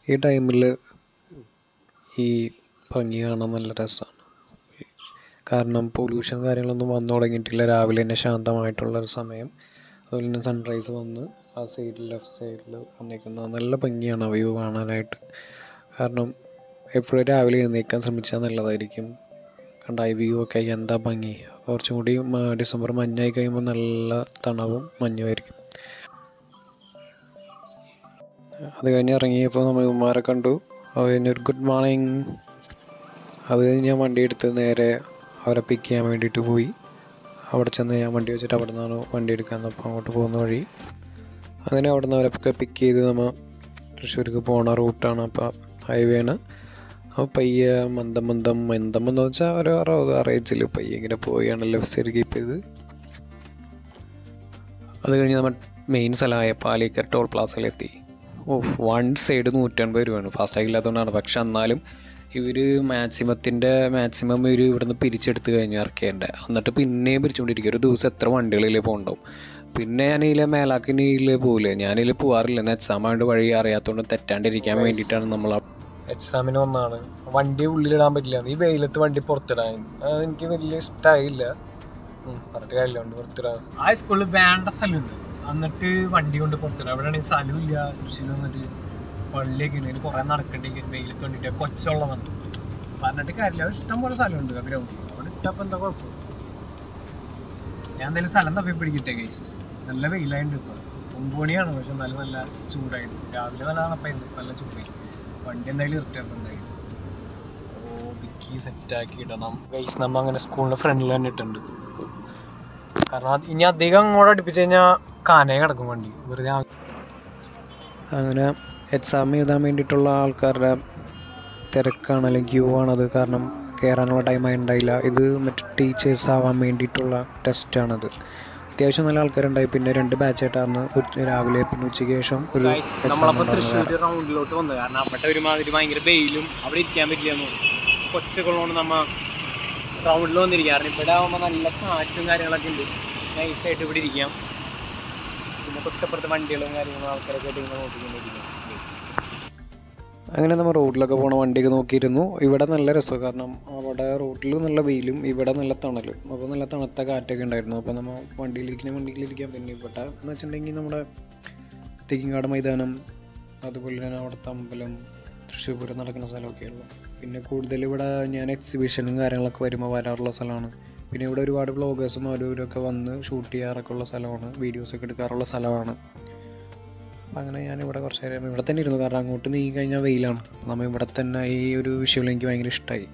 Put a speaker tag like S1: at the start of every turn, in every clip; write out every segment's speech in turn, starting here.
S1: ഈ ടൈമിൽ ഈ ഭംഗി കാണാൻ നല്ല രസമാണ്. കാരണം പൊല്യൂഷൻ കാര്യങ്ങളൊന്നും വന്നു തുടങ്ങിയിട്ടില്ല. രാവിലെ തന്നെ ശാന്തമായിട്ടുള്ളൊരു സമയം. അതുപോലെ തന്നെ സൺറൈസ് വന്ന് ആ സൈഡിൽ ലെഫ്റ്റ് സൈഡിൽ വന്നിരിക്കുന്ന നല്ല ഭംഗിയാണ് ആ വ്യൂ കാണാനായിട്ട്. കാരണം എപ്പോഴും രാവിലെ എഴുന്നേൽക്കാൻ ശ്രമിച്ചാൽ നല്ലതായിരിക്കും. കണ്ട ഈ വ്യൂ ഒക്കെ എന്താ ഭംഗി. കുറച്ചും കൂടി ഡിസംബർ മഞ്ഞായി കഴിയുമ്പോൾ നല്ല തണവും മഞ്ഞുമായിരിക്കും. അത് കഴിഞ്ഞ് ഇറങ്ങിയപ്പോൾ നമ്മൾ ഉമ്മാരെ കണ്ടു. അത് കഴിഞ്ഞ് ഒരു ഗുഡ് മോർണിംഗ്. അത് കഴിഞ്ഞ് ഞാൻ വണ്ടി എടുത്ത് നേരെ അവരെ പിക്ക് ചെയ്യാൻ വേണ്ടിയിട്ട് പോയി. അവിടെ ചെന്ന് ഞാൻ വണ്ടി വെച്ചിട്ട് അവിടെ നിന്നാണ് വണ്ടി എടുക്കാൻ അപ്പോൾ അങ്ങോട്ട് പോകുന്ന വഴി. അങ്ങനെ അവിടെ നിന്ന് അവരൊക്കെ പിക്ക് ചെയ്ത് നമ്മൾ തൃശ്ശൂർക്ക് പോണ റൂട്ടാണ്. അപ്പോൾ ഹൈവേ ആണ്. അപ്പോൾ പയ്യെ മന്ദം എന്ന് വെച്ചാൽ ഒരു 60 പയ്യെ ഇങ്ങനെ പോയാണ് ലെഫ്റ്റ് സൈഡ് കീപ്പ് ചെയ്ത്. അത് കഴിഞ്ഞ് നമ്മൾ മെയിൻ സ്ഥലമായ പാലിക്കർ ടോൾ പ്ലാസയിലെത്തി. വൺ സൈഡ് 150 രൂപയാണ്. ഫാസ്റ്റാഗ് ഇല്ലാത്തതുകൊണ്ടാണ്. പക്ഷെ എന്നാലും ഇവർ മാക്സിമം ഇവർ ഇവിടുന്ന് പിരിച്ചെടുത്ത് കഴിഞ്ഞ് ഇറക്കേണ്ടത്. എന്നിട്ട് പിന്നെയും പിരിച്ചുകൊണ്ടിരിക്കും. ഒരു ദിവസം എത്ര വണ്ടികളിലേ പോകണ്ടാവും. പിന്നെ ഞാനിതിലെ മേലാക്കിനിയിൽ പോകില്ലേ, ഞാനിതിൽ പോകാറില്ല. എന്നാൽ എക്സാം ആയിട്ട് വഴി അറിയാത്തതുകൊണ്ട് തെറ്റാണ്ടിരിക്കാൻ വേണ്ടിയിട്ടാണ് നമ്മൾ എക്സാമിന് വന്നതാണ്. വണ്ടി ഉള്ളിലിടാൻ പറ്റില്ല. ഈ വെയിലത്ത് വണ്ടി പുറത്തിടാൻ എനിക്ക് വലിയ ഇഷ്ടമായില്ല. പറഞ്ഞിട്ട് കാര്യമില്ല, വണ്ടി പുറത്തിടാൻ. ആ സ്കൂളിൽ വേണ്ട സ്ഥലമുണ്ട്, എന്നിട്ട് വണ്ടി കൊണ്ട് പുറത്തിടാം. അവിടെ ആണെങ്കിൽ സ്ഥലമില്ല. തൃശ്ശൂർ വന്നിട്ട് പള്ളിയൊക്കെ ഉണ്ട്, കുറേ നടക്കേണ്ടി വെയിലത്ത് വേണ്ടിയിട്ട് കൊച്ചുള്ളതുണ്ട്. പറഞ്ഞിട്ട് കാര്യമില്ല, ഇഷ്ടം പോലെ സ്ഥലമുണ്ട് ഗ്രൗണ്ടിൽ. അവിടെ ഇട്ടപ്പോൾ എന്താ കുഴപ്പം. ഞാൻ എന്തായാലും സ്ഥലം തപ്പി പിടിക്കട്ടെ ഗൈസ്. നല്ല വെയിലായിട്ട് ഇപ്പോൾ 9 മണിയാണ്. പക്ഷെ നല്ല ചൂടായിട്ട്. രാവിലെ നല്ല തണുപ്പായിരുന്നു, നല്ല ചൂടായി. വണ്ടി എന്തായാലും ഇറിറ്റേഷൻ ഉണ്ടായിരുന്നു. ഡിക്കി സെറ്റാക്കി ഇടണം ഗൈസ്. നമ്മൾ അങ്ങനെ സ്കൂളിൻ്റെ ഫ്രണ്ടിൽ തന്നെ ഇട്ടുണ്ട്. കാരണം ഇനി അധികം അങ്ങോട്ട് അടുപ്പിച്ച് കഴിഞ്ഞാൽ കാനയെ കിടക്കും വണ്ടി വെറുതെ. അങ്ങനെ എക്സാം എഴുതാൻ വേണ്ടിയിട്ടുള്ള ആൾക്കാരുടെ തിരക്കാണ്, അല്ലെങ്കിൽ ക്യൂ ആണത്. കാരണം കയറാനുള്ള ടൈമായി ഉണ്ടായില്ല. ഇത് മറ്റേ ടീച്ചേഴ്സ് ആവാൻ വേണ്ടിയിട്ടുള്ള ടെസ്റ്റാണത്. അത്യാവശ്യം നല്ല ആൾക്കാരുണ്ടായി. പിന്നെ 2 ബാച്ചായിട്ടാണ്, രാവിലെ പിന്നെ ഉച്ചയ്ക്ക് ശേഷം ഒരു തൃശ്ശൂർ റൗണ്ടിലോട്ട് വന്നത്. കാരണം അവിടെ ഒരുമാതിരി ഭയങ്കര വെയിലും അവിടെ ഇരിക്കാൻ പറ്റില്ല. കൊച്ചുകളോട് നമ്മൾ റൗണ്ടിൽ വന്നിരിക്കുക. കാരണം ഇവിടെ ആകുമ്പോൾ നല്ല കാറ്റും കാര്യങ്ങളൊക്കെ ഉണ്ട്. നൈസായിട്ട് ഇവിടെ ഇരിക്കാം. പിന്നെ തൊട്ടപ്പുറത്ത് വണ്ടികളും കാര്യങ്ങളും ആൾക്കാരൊക്കെ ആയിട്ട് ഇങ്ങനെ നോക്കിക്കൊണ്ടിരിക്കാം. അങ്ങനെ നമ്മൾ റോഡിലൊക്കെ പോകണ വണ്ടിയൊക്കെ നോക്കിയിരുന്നു. ഇവിടെ നല്ല രസമാണ്. കാരണം അവിടെ റോഡിൽ നല്ല വെയിലും ഇവിടെ നല്ല തണലും. അപ്പോൾ നല്ല തണുത്ത കാറ്റൊക്കെ ഉണ്ടായിരുന്നു. അപ്പോൾ നമ്മൾ വണ്ടിയിലിരിക്കാം. പിന്നെ ഇവിടെ എന്ന് വെച്ചിട്ടുണ്ടെങ്കിൽ നമ്മുടെ തെക്കിങ്ങാട് മൈതാനം, അതുപോലെ തന്നെ അവിടുത്തെ അമ്പലം, തൃശ്ശൂർ പൂരം നടക്കുന്ന സ്ഥലമൊക്കെയുള്ളൂ. പിന്നെ കൂടുതൽ ഇവിടെ ഞാൻ എക്സിബിഷനും കാര്യങ്ങളൊക്കെ വരുമ്പോൾ വരാറുള്ള സ്ഥലമാണ്. പിന്നെ ഇവിടെ ഒരുപാട് വ്ളോഗേഴ്സും അവരൊക്കെ വന്ന് ഷൂട്ട് ചെയ്യാറൊക്കെ ഉള്ള സ്ഥലമാണ്, വീഡിയോസൊക്കെ എടുക്കാറുള്ള സ്ഥലമാണ്. അപ്പം അങ്ങനെ ഞാനിവിടെ കുറച്ച് നേരം ഇവിടെ തന്നെ ഇരുന്നു. കാരണം അങ്ങോട്ട് നീങ്ങി കഴിഞ്ഞാൽ വെയിലാണ്. നമ്മൾ ഇവിടെ തന്നെ ഈ ഒരു വിഷ്വൽ എനിക്ക് ഭയങ്കര ഇഷ്ടമായി.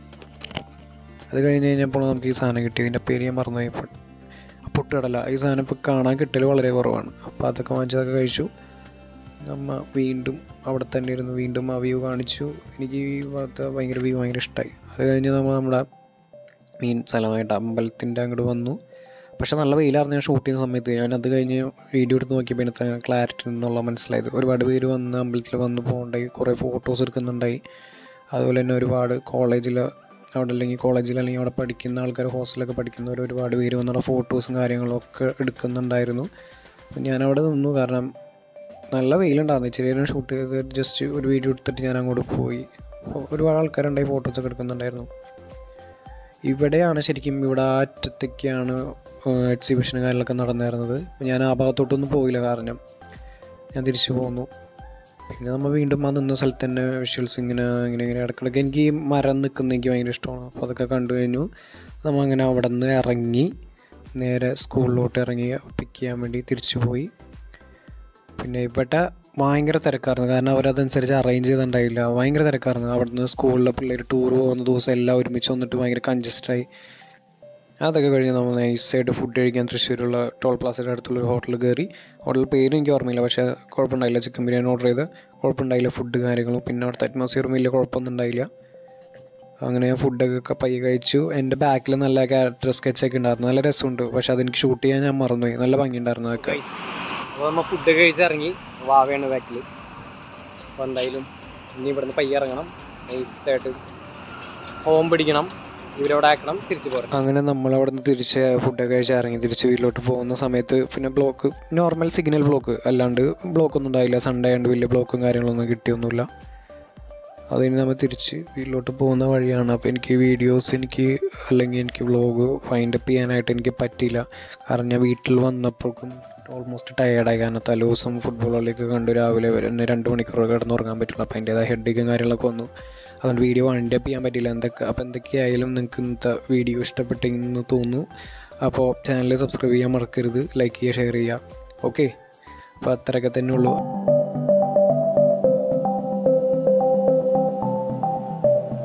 S1: അത് കഴിഞ്ഞ് കഴിഞ്ഞപ്പോൾ നമുക്ക് ഈ സാധനം കിട്ടി. ഇതിൻ്റെ പേര് ഞാൻ മറന്നുപോയി. പൊട്ടുകടല. ഈ സാധനം ഇപ്പോൾ കാണാൻ കിട്ടൽ വളരെ കുറവാണ്. അപ്പോൾ അതൊക്കെ വാങ്ങിച്ചതൊക്കെ കഴിച്ചു. നമ്മൾ വീണ്ടും അവിടെ തന്നെ ഇരുന്നു. വീണ്ടും ആ വ്യൂ കാണിച്ചു. എനിക്ക് ഈ ഭാഗത്ത് ഭയങ്കര ഇഷ്ടമായി. അത് കഴിഞ്ഞ് നമ്മുടെ മെയിൻ സ്ഥലമായിട്ട് അമ്പലത്തിൻ്റെ അങ്ങോട്ട് വന്നു. പക്ഷെ നല്ല വെയിലായിരുന്നു ഞാൻ ഷൂട്ട് ചെയ്യുന്ന സമയത്ത്. ഞാനത് കഴിഞ്ഞ് വീഡിയോ എടുത്ത് നോക്കിയപ്പോൾ എനിക്ക് ക്ലാരിറ്റി എന്നുള്ള മനസ്സിലായത്. ഒരുപാട് പേര് വന്ന് അമ്പലത്തിൽ വന്ന് പോകുന്നുണ്ടായി, കുറേ ഫോട്ടോസ് എടുക്കുന്നുണ്ടായി. അതുപോലെ തന്നെ ഒരുപാട് കോളേജിൽ അല്ലെങ്കിൽ അവിടെ പഠിക്കുന്ന ആൾക്കാർ, ഹോസ്റ്റലൊക്കെ പഠിക്കുന്നവർ ഒരുപാട് പേര് വന്നുള്ള ഫോട്ടോസും കാര്യങ്ങളും ഒക്കെ എടുക്കുന്നുണ്ടായിരുന്നു. അപ്പം ഞാനവിടെ നിന്നു. കാരണം നല്ല വെയിലുണ്ടായിരുന്നു. ചെറിയ ഷൂട്ട് ചെയ്ത് ജസ്റ്റ് ഒരു വീഡിയോ എടുത്തിട്ട് ഞാൻ അങ്ങോട്ട് പോയി. ഒരുപാട് ആൾക്കാരുണ്ടായി, ഫോട്ടോസൊക്കെ എടുക്കുന്നുണ്ടായിരുന്നു. ഇവിടെയാണ് ശരിക്കും, ഇവിടെ ആ അറ്റത്തൊക്കെയാണ് എക്സിബിഷനും കാര്യങ്ങളൊക്കെ നടന്നിരുന്നത്. ഞാൻ ആ ഭാഗത്തോട്ടൊന്നും പോയില്ല, കാരണം ഞാൻ തിരിച്ചു പോന്നു. പിന്നെ നമ്മൾ വീണ്ടും ആ നിന്ന സ്ഥലത്ത് തന്നെ വിഷ്വൽസ് ഇങ്ങനെ ഇടയ്ക്കിടയ്ക്ക് എനിക്ക് ഈ മരം നിൽക്കുന്ന എനിക്ക് ഭയങ്കര ഇഷ്ടമാണ്. അപ്പോൾ അതൊക്കെ കണ്ടു കഴിഞ്ഞു. നമ്മളങ്ങനെ അവിടെ നിന്ന് ഇറങ്ങി നേരെ സ്കൂളിലോട്ട് ഇറങ്ങി പിക്ക് ചെയ്യാൻ വേണ്ടി തിരിച്ചു പോയി. പിന്നെ ഇവിടെ ഭയങ്കര തിരക്കായിരുന്നു. കാരണം അവരതനുസരിച്ച് അറേഞ്ച് ചെയ്തിട്ടുണ്ടായില്ല. ഭയങ്കര തിരക്കായിരുന്നു. അവിടുന്ന് സ്കൂളിലെ പിള്ളേർ ടൂർ പോകുന്ന ദിവസം എല്ലാം ഒരുമിച്ച് വന്നിട്ട് ഭയങ്കര കൺജസ്റ്റഡായി. അതൊക്കെ കഴിഞ്ഞ് നമ്മൾ നൈസായിട്ട് ഫുഡ് കഴിക്കാൻ തൃശ്ശൂരുള്ള ടോൾ പ്ലാസയുടെ അടുത്തുള്ളൊരു ഹോട്ടലിൽ കയറി. ഹോട്ടൽ പേരും എനിക്ക് ഓർമ്മയില്ല, പക്ഷേ കുഴപ്പമുണ്ടായില്ല. ചിക്കൻ ബിരിയാണി ഓർഡർ ചെയ്ത് കുഴപ്പമുണ്ടായില്ല, ഫുഡ് കാര്യങ്ങളും. പിന്നെ അവിടുത്തെ അറ്റ്മോസ്ഫിയറും വലിയ കുഴപ്പമൊന്നും ഉണ്ടായില്ല. അങ്ങനെ ഞാൻ ഫുഡൊക്കെ പയ്യെ കഴിച്ചു. എൻ്റെ ബാക്കിൽ നല്ല ക്യാരക്ടർ സ്കെച്ചൊക്കെ ഉണ്ടായിരുന്നു, നല്ല രസമുണ്ട്. പക്ഷെ അതെനിക്ക് ഷൂട്ട് ചെയ്യാൻ ഞാൻ മറന്നുപോയി. നല്ല ഭംഗിയുണ്ടായിരുന്നു അതൊക്കെ. അപ്പോൾ നമ്മൾ ഫുഡ് കഴിച്ചിറങ്ങി. വാവയാണ് ബാക്കിൽ. അപ്പോൾ എന്തായാലും ഇനി ഇവിടുന്ന് പയ്യെ ഇറങ്ങണം, നൈസായിട്ട് ഹോം പിടിക്കണം, ഇവരവിടെ ആക്കണം, തിരിച്ച് പോരണം. അങ്ങനെ നമ്മളവിടെ നിന്ന് തിരിച്ച് ഫുഡൊക്കെ കഴിച്ച് ഇറങ്ങി തിരിച്ച് വീട്ടിലോട്ട് പോകുന്ന സമയത്ത് പിന്നെ ബ്ലോക്ക്, നോർമൽ സിഗ്നൽ ബ്ലോക്ക്, അല്ലാണ്ട് ബ്ലോക്കൊന്നും ഉണ്ടായില്ല. സൺഡേ ആയതുകൊണ്ട് വലിയ ബ്ലോക്കും കാര്യങ്ങളൊന്നും കിട്ടിയൊന്നുമില്ല. അതിന് നമ്മൾ തിരിച്ച് വീട്ടിലോട്ട് പോകുന്ന വഴിയാണ്. അപ്പോൾ എനിക്ക് വീഡിയോസ് അല്ലെങ്കിൽ എനിക്ക് വ്ളോഗ് ഫൈൻഡപ്പ് ചെയ്യാനായിട്ട് എനിക്ക് പറ്റിയില്ല. കാരണം ഞാൻ വീട്ടിൽ വന്നപ്പോഴേക്കും ഓൾമോസ്റ്റ് ടയേർഡായി. കാരണം തലേ ദിവസം ഫുട്ബോൾ കളിയൊക്കെ കണ്ട് രാവിലെ വരെ 2 മണിക്കൂർ കിടന്നുറങ്ങാൻ പറ്റില്ല. അപ്പോൾ അതിൻ്റേതായ ഹെഡേക്കും കാര്യങ്ങളൊക്കെ വന്നു. അതുകൊണ്ട് വീഡിയോ വൈൻഡപ്പ് ചെയ്യാൻ പറ്റില്ല. അപ്പോൾ എന്തൊക്കെയായാലും നിങ്ങൾക്ക് ഇന്നത്തെ വീഡിയോ ഇഷ്ടപ്പെട്ടെന്ന് തോന്നുന്നു. അപ്പോൾ ചാനൽ സബ്സ്ക്രൈബ് ചെയ്യാൻ മറക്കരുത്, ലൈക്ക് ചെയ്യുക, ഷെയർ ചെയ്യുക. ഓക്കെ, അപ്പോൾ അത്രയൊക്കെ തന്നെ ഉള്ളൂ.